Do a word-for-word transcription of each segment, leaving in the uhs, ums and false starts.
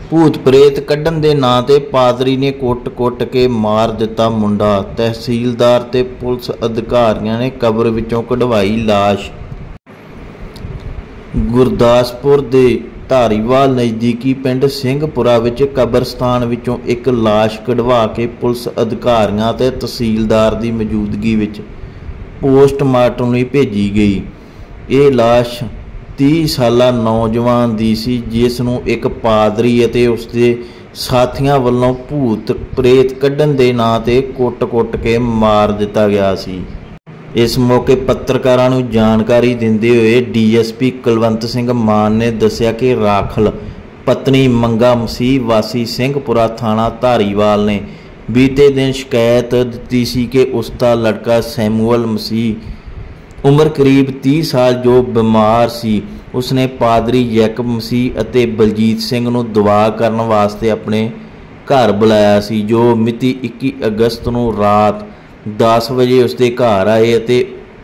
भूत प्रेत कढ़न दे नां ते पादरी ने कुट कुट के मार दिता मुंडा। तहसीलदार ते पुलिस अधिकारियों ने कबर विचों कढ़वाई लाश। गुरदासपुर दे धारीवाल नज़दीकी पिंड सिंहपुरा विच कबरस्तान विचों एक लाश कढ़वा के पुलिस अधिकारियों ते तहसीलदार की मौजूदगी विच पोस्टमार्टम लई भेजी गई। ये लाश तीह साला नौजवान दी सी जिस नूं एक पादरी अते उसके साथियों वालों भूत प्रेत कढ़न दे नां ते कुट कुट के मार दिता गया सी। इस मौके पत्रकारां नूं जानकारी दिंदे हुए D S P Kulwant Singh Mann ने दस्सिया कि राखल पत्नी मंगा मसीह वासी सिंहपुरा थाना धारीवाल ने बीते दिन शिकायत दी सी कि उसका लड़का सैमुअल मसीह उम्र करीब तीह साल जो बीमार सी उसने पादरी जैकब मसीह अते बलजीत सिंह नूं दुआ करन वास्ते अपने घर बुलाया सी, जो मिति इक्की अगस्त नूं रात दस बजे उसके घर आए अते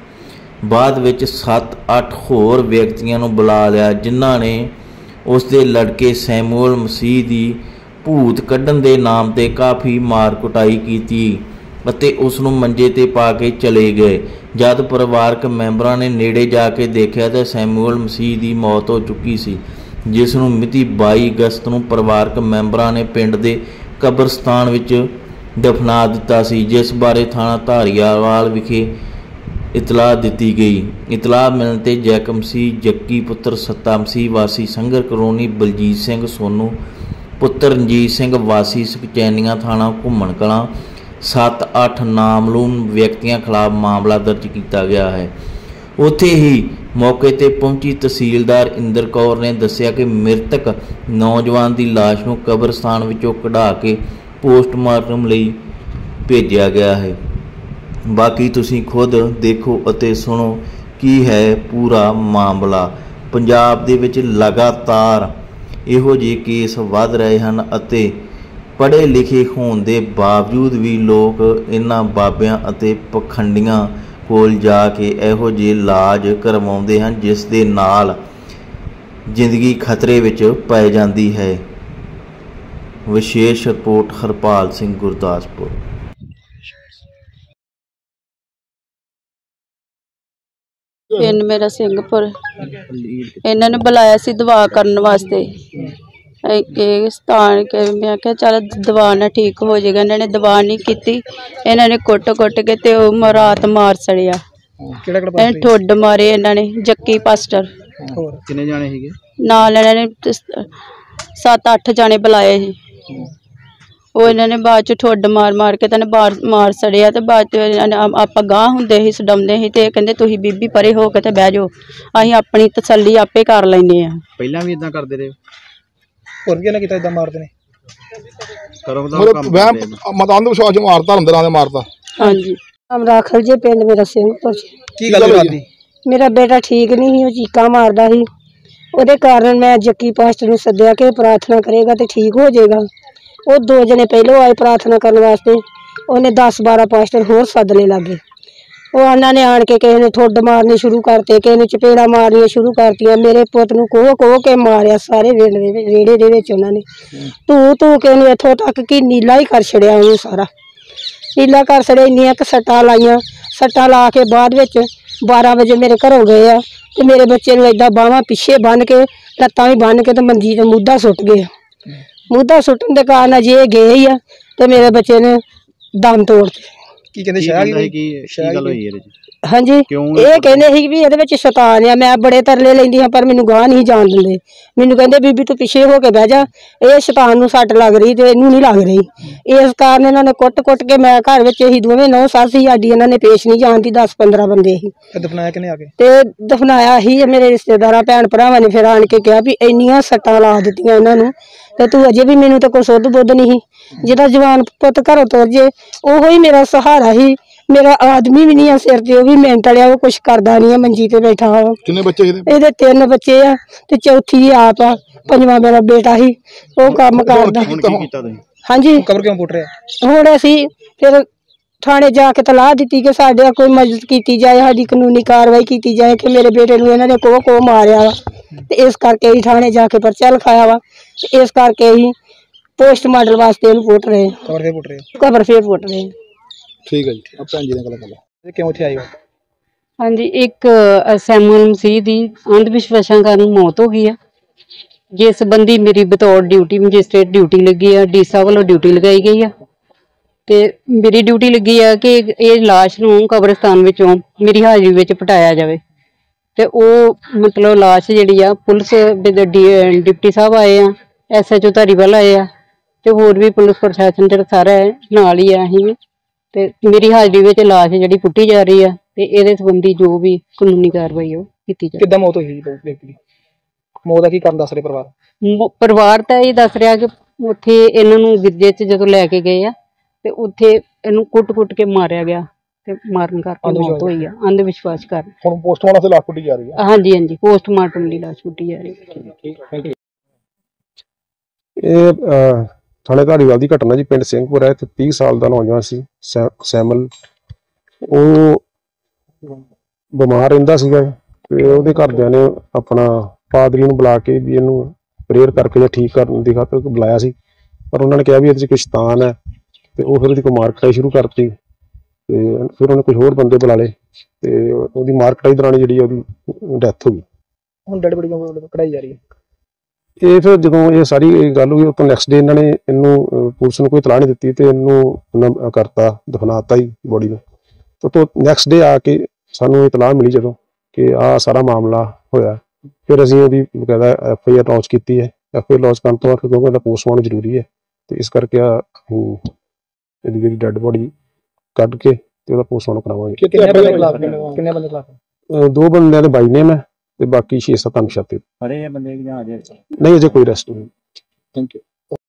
बाद विच सत्त अठ होर व्यक्तियों नूं बुला लिया जिन्हां ने उसके लड़के सैमुअल मसीह की भूत कढ़न दे नाम ते काफ़ी मार कुटाई की ਅਤੇ उस नूं मंजे ते पा के चले गए। जद परिवारक मैंबरां ने नेड़े जाके देखा तो सैमुअल मसीह की मौत हो चुकी सी, जिस नूं मिति बाई अगस्त नूं परिवारक मैंबरां ने पिंड दे कबरस्तान विच दफना दिता सी, जिस बारे थाना धारीवाल विखे इतलाह दी गई। इतलाह मिलने ते जैकब मसीह जक्की पुत्र सत्ता मसीह वासी संगर कलोनी, बलजीत सिंह सोनू पुत्र रंजीत सिंह वासी सुखचैनिया थाना घुम्मन कलां सत्त अठ नामलूम व्यक्तियों खिलाफ मामला दर्ज किया गया है। उत्थे ही मौके ते पहुंची तहसीलदार इंदर कौर ने दस्सिया कि मृतक नौजवान की लाश नूं कबरस्तान विचों कढ़ा के पोस्टमार्टम लई भेजिया गया है। बाकी तुसीं खुद देखो अते सुनो की है पूरा मामला। पंजाब दे विच लगातार इहो जिहे केस वध रहे हैं अते पढ़े लिखे होने के बावजूद भी लोग इन्हां बाबियां अते पखंडियां कोल जाके इहो जिहे इलाज करवाउंदे हैं जिस दे नाल जिंदगी खतरे विच पै जाती है। विशेष रिपोर्ट हरपाल सिंह गुरदासपुर। पिंड मेरा सिंहपुर इन्होंने बुलाया सी दवा करने वास्ते स्थान के मैं क्या चल दवा ना ठीक हो जाएगा। इन्होंने दवा नहीं की, इन्होंने कुट कुट के ते रात मार सड़िया, ठुड मारे इन्होंने जक्की पास्टर नाल इन्होंने सत्त अठ जाने बुलाए ही। वो इन्होंने बाद च ठुड मार मार के तेन बार मार सड़िया तो बाद आप गांह होंदे ही सडाउंदे ही ते कहंदे तुसीं बीबी परे हो के ते बह जाओ, असीं अपनी तसल्ली आपे कर लैंदे आ। पहलां भी इदां करदे रहे और भी किता इदां मारदे ने करो मतान विश्वास मारता अंदर मारता। हाँ जी हम राखल जे पिंड मेरा सिंहपुर की गल होई? मेरा बेटा ठीक नहीं ही, चीका मारदा ही, ਉਹਦੇ कारण मैं जक्की पास्टर ਨੂੰ सद्दिया कि प्रार्थना करेगा तो ठीक हो जाएगा। वो दो जने पहले आए प्रार्थना करने वास्ते, उन्हें दस बारह पास्टर होर सदने लगे। वो उन्होंने आन के किसी ने ठुड मारने शुरू करते, किसी ने चपेड़ा मारनिया शुरू करतियां। मेरे पुत नूं कोह कोह के मारिया सारे रेड़े दे विच उन्होंने धू धू के उन्हें इत्थों तक कि नीला ही कर छड़िया, उन्हें सारा नीला कर छड़िया। इन्नियां क सट्टां लाइयां, सट्टां ला के बाद विच बारह बजे मेरे घरों गए आ ते मेरे बच्चे नूं इदां बाहां पिछे बन के लत्तां भी बन के ते मंजी ते मुद्दा सुट गए। मुद्दा सुटन के कारण अजे गए ही आ ते मेरे बच्चे ने दम तोड़ते। की कहंदे शाह की शाह गल होई इहदे हाँ जी ये कहंदे सी भी इहदे विच शैतान आ। मैं बड़े तरले लैंदी हां पर मैनूं गांह नहीं जाण दिंदे। मैनूं कहंदे बीबी तू पिछे हो के बह जा, ये शैतान नूं सट लग रही ते इहनूं नहीं लग रही। इस कारण इन्हां ने कुट कुट के मैं घर विच ही दोवें नौ सस ही साडी इन्हां ने पेश नहीं जाण दी। दस पंद्रह बंदे ही दफनाया किने आके ते दफनाया ही मेरे रिश्तेदारां भैन भरावां ने फिर आण के कहा भी इन्नियां सट्टां ला दित्तियां इन्हां नूं ते तू अजे भी मैनूं ते कोई सुध बुध नहीं। जिहदा जवान पुत घरों तुर जे ओहो ही मेरा सहारा ही। मेरा आदमी भी नहीं है सिर ते, भी मिहनत वाला, वो कुछ करदा नहीं है, मंजी ते बैठा हो। कितने बच्चे इहदे तीन बच्चे आ ते चौथी आप आ, पंजवां मेरा बेटा ही वो काम करदा। हाँ जी कबर क्यों पुट रहे हुण असीं फिर थाने जाके तलाह दी कि साडे कोई मदद की जाए, साडी कानूनी कार्रवाई की जाए कि मेरे बेटे नूं इन्हां ने कोह कोह मारिया। ਤੇ ਇਸ ਕਰਕੇ ਹੀ ਥਾਣੇ ਜਾ ਕੇ ਪਰਚਾ ਲਿਖਾਇਆ ਵਾ ਤੇ ਇਸ ਕਰਕੇ ਹੀ ਪੋਸਟਮਾਰਟਮ ਵਾਸਤੇ ਇਹਨੂੰ ਪੁੱਟ ਰਹੇ ਕਬਰ ਫੇਰ ਪੁੱਟ ਰਹੇ ਕਬਰ ਫੇਰ ਪੁੱਟ ਰਹੇ ਠੀਕ ਹੈ ਜੀ। ਭੈਣ ਜੀ ਨਾਲ ਗੱਲ ਕਰ ਲਓ, ਕਿਉਂ ਇੱਥੇ ਆਏ ਹੋ? ਹਾਂਜੀ, ਇੱਕ ਸੈਮੂਅਲ ਮਸੀਹ ਦੀ ਅੰਧ ਵਿਸ਼ਵਾਸਾਂ ਕਾਰਨ ਮੌਤ ਹੋ ਗਈ ਆ, ਜਿਸ ਸੰਬੰਧੀ ਮੇਰੀ ਬਤੌਰ ਡਿਊਟੀ ਮੈਜਿਸਟ੍ਰੇਟ ਡਿਊਟੀ ਲੱਗੀ ਆ, ਡੀ ਸਾਹਿਬ ਵੱਲੋਂ ਡਿਊਟੀ ਲਗਾਈ ਗਈ ਆ ਤੇ ਮੇਰੀ ਡਿਊਟੀ ਲੱਗੀ ਆ ਕਿ ਇਹ ਲਾਸ਼ ਨੂੰ ਕਬਰਸਤਾਨ ਵਿੱਚੋਂ ਮੇਰੀ ਹਾਜ਼ਰੀ ਵਿੱਚ ਪਟਾਇਆ ਜਾਵੇ। ਤੇ ਉਹ ਮਤਲਬ ਲਾਸ਼ ਜਿਹੜੀ ਆ ਪੁਲਿਸ ਡਿਪਟੀ ਸਾਹਿਬ ਆਏ ਆ, ਐਸ ਐਚ ਓ ਧਾਰੀਵਾਲ ਆਏ ਆ ਤੇ ਹੋਰ ਵੀ ਪੁਲਿਸ ਪ੍ਰਸ਼ਾਸਨ ਜਿਹੜਾ ਸਾਰਾ ਹੈ ਨਾਲ ਹੀ ਆ। ਅਸੀਂ ਤੇ ਮੇਰੀ ਹਾਜ਼ਰੀ ਵਿੱਚ ਲਾਸ਼ ਜਿਹੜੀ ਪੁੱਟੀ ਜਾ ਰਹੀ ਆ ਤੇ ਇਹਦੇ ਸੰਬੰਧੀ ਜੋ ਵੀ ਕਾਨੂੰਨੀ ਕਾਰਵਾਈ ਉਹ ਕੀਤੀ ਜਾਵੇ। ਕਿੱਦਾਂ ਮੌਤ ਹੋਈ ਜੀ ਵਿਅਕਤੀ ਦੀ? ਮੌਤ ਦਾ ਕੀ ਕਾਰਨ ਦੱਸ ਰਹੇ ਪਰਿਵਾਰ? ਪਰਿਵਾਰ ਤਾਂ ਇਹ ਦੱਸ ਰਿਹਾ ਕਿ ਉੱਥੇ ਇਹਨਾਂ ਨੂੰ ਗਿਰਜੇ 'ਚ ਜਦੋਂ ਲੈ ਕੇ ਗਏ ਆ ਤੇ ਉੱਥੇ ਇਹਨੂੰ ਕੁੱਟ-ਕੁੱਟ ਕੇ ਮਾਰਿਆ ਗਿਆ ਤੇ ਮਾਰਨ ਕਰਕੇ ਮੌਤ ਹੋਈ ਆ, ਅੰਧ ਵਿਸ਼ਵਾਸ ਕਾਰਨ। ਹੁਣ ਪੋਸਟਮਾਰਟਮ ਤੇ ਲਾਸ਼ ਪੁੱਟੀ ਜਾ ਰਹੀ ਹੈ? ਹਾਂਜੀ ਹਾਂਜੀ, ਪੋਸਟਮਾਰਟਮ ਦੀ ਲਾਸ਼ ਪੁੱਟੀ ਜਾ ਰਹੀ ਹੈ। ਇਹ ਥਾਣੇ ਧਾਰੀਵਾਲ ਦੀ ਘਟਨਾ ਜੀ, ਪਿੰਡ ਸਿੰਘਪੁਰ ਹੈ ਤੇ ਤੀਹ ਸਾਲ ਦਾ ਨੌਜਵਾਨ ਸੀ ਸੈਮਲ। ਉਹ ਬਿਮਾਰ ਰਹਿੰਦਾ ਸੀਗਾ ਤੇ ਉਹਦੇ ਘਰਦਿਆਂ ਨੇ ਆਪਣਾ ਪਾਦਰੀ ਨੂੰ ਬੁਲਾ ਕੇ ਵੀ ਇਹਨੂੰ ਪ੍ਰੇਅਰ ਕਰਕੇ ਜਾਂ ਠੀਕ ਕਰਨ ਦੀ ਖਾਤਰ ਬੁਲਾਇਆ ਸੀ, ਪਰ ਉਹਨਾਂ ਨੇ ਕਿਹਾ ਵੀ ਇਹਦੇ 'ਚ ਕੋਈ ਸ਼ੈਤਾਨ ਹੈ ਤੇ ਉਹ ਫਿਰ ਉਹਦੀ ਕੋਈ ਮਾਰ ਕੁਟਾਈ ਸ਼ੁਰੂ ਕਰਤੀ ਤੇ ਫਿਰ ਉਹਨੇ ਕੁਝ ਹੋਰ ਬੰਦੇ ਬੁਲਾ ਲਏ ਤੇ ਉਹਦੀ ਮਾਰ ਕੁਟਾਈ ਦੌਰਾਨ ਜਿਹੜੀ ਉਹਦੀ ਡੈਥ ਹੋ ਗਈ। ਹੁਣ ਡੈਡ ਬੋਡੀ ਕਢਾਈ ਜਾ ਰਹੀ ਹੈ। ਇਹ ਫਿਰ ਜਦੋਂ ਇਹ ਸਾਰੀ ਗੱਲ ਹੋਈ ਉਸ ਤੋਂ ਨੈਕਸਟ ਡੇ ਇਹਨਾਂ ਨੇ ਇਹਨੂੰ ਪੁਲਿਸ ਨੂੰ ਕੋਈ ਇਤਲਾਹ ਨਹੀਂ ਦਿੱਤੀ ਤੇ ਇਹਨੂੰ ਕਰਤਾ ਦਫਨਾਤਾ ਹੀ ਬੋਡੀ ਨੂੰ। ਤੋਂ ਨੈਕਸਟ ਡੇ ਆ ਕੇ ਸਾਨੂੰ ਇਤਲਾਹ ਮਿਲੀ ਜਦੋਂ ਕਿ ਆਹ ਸਾਰਾ ਮਾਮਲਾ ਹੋਇਆ, ਫਿਰ ਅਸੀਂ ਉਹਦੀ ਬਕਾਇਦਾ ਐਫ ਆਈ ਆਰ ਲਾਂਚ ਕੀਤੀ ਹੈ। ਐਫ ਆਈ ਆਰ ਲਾਂਚ ਕਰਨ ਤੋਂ ਬਾਅਦ ਕਿਉਂਕਿ ਇਹਦਾ ਪੋਸਟਮਾਰਟਮ ਜ਼ਰੂਰੀ ਹੈ ਤੇ ਇਸ ਕਰਕੇ ਆ ਇਹਦੀ ਜਿਹੜੀ ਡੈਡ ਬੋਡੀ ਕੱਢ ਕੇ ਤੇ ਉਹਦਾ ਪੋਸਟਮਾਰਟਮ ਕਰਾਵਾਂਗੇ। ਕਿੰਨੇ ਬੰਦੇ ਖਿਲਾਫ ਕਿੰਨੇ ਬੰਦੇ ਖਿਲਾਫ? ਦੋ ਬੰਦਿਆਂ ਦੇ ਬਾਈ ਨੇਮ ਹੈ ਤੇ ਬਾਕੀ ਛੇ ਸੱਤ ਅਣਪਛਾਤੇ। ਫੜੇ ਆ ਬੰਦੇ ਜਾਂ ਅਜੇ? ਨਹੀਂ, ਅਜੇ ਕੋਈ ਅਰੈਸਟ ਨਹੀਂ। Thank you.